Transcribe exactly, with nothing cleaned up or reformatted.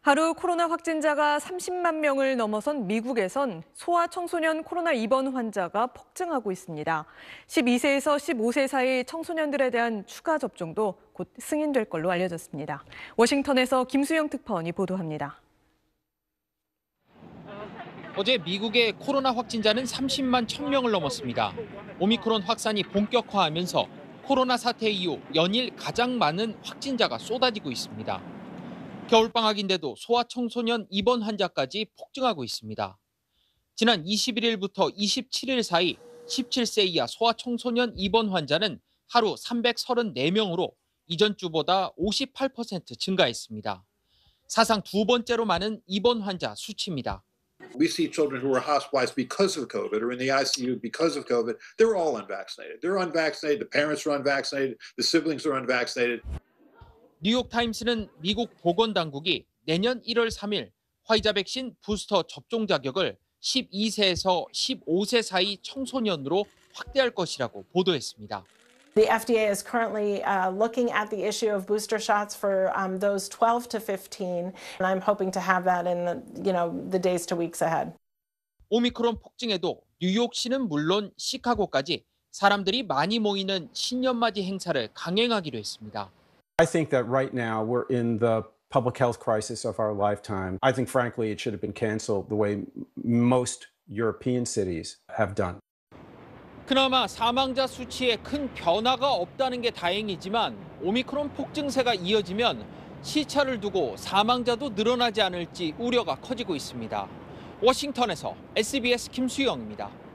하루 코로나 확진자가 삼십만 명을 넘어선 미국에선 소아청소년 코로나 입원 환자가 폭증하고 있습니다. 십이 세에서 십오 세 사이 청소년들에 대한 추가 접종도 곧 승인될 걸로 알려졌습니다. 워싱턴에서 김수영 특파원이 보도합니다. 어제 미국의 코로나 확진자는 삼십만 천 명을 넘었습니다. 오미크론 확산이 본격화하면서 코로나 사태 이후 연일 가장 많은 확진자가 쏟아지고 있습니다. 겨울방학인데도 소아청소년 입원 환자까지 폭증하고 있습니다. 지난 이십일 일부터 이십칠 일 사이 십칠 세 이하 소아청소년 입원 환자는 하루 삼백삼십사 명으로 이전 주보다 오십팔 퍼센트 증가했습니다. 사상 두 번째로 많은 입원 환자 수치입니다. We see children who are hospitalized because of COVID or in the I C U because of COVID. They're all unvaccinated. They're unvaccinated. The parents are unvaccinated. The siblings are unvaccinated. 뉴욕타임스는 미국 보건당국이 내년 일월 삼일 화이자 백신 부스터 접종 자격을 십이 세에서 십오 세 사이 청소년으로 확대할 것이라고 보도했습니다. The F D A is currently uh, looking at the issue of booster shots for um, those twelve to fifteen, and I'm hoping to have that in the, you know, the days to weeks ahead. 오미크론 폭증에도 뉴욕시는 물론 시카고까지 사람들이 많이 모이는 신년맞이 행사를 강행하기로 했습니다. I think that right now we're in the public health crisis of our lifetime. I think, frankly, it should have been canceled the way most European cities have done. 그나마 사망자 수치에 큰 변화가 없다는 게 다행이지만 오미크론 폭증세가 이어지면 시차를 두고 사망자도 늘어나지 않을지 우려가 커지고 있습니다. 워싱턴에서 에스비에스 김수영입니다.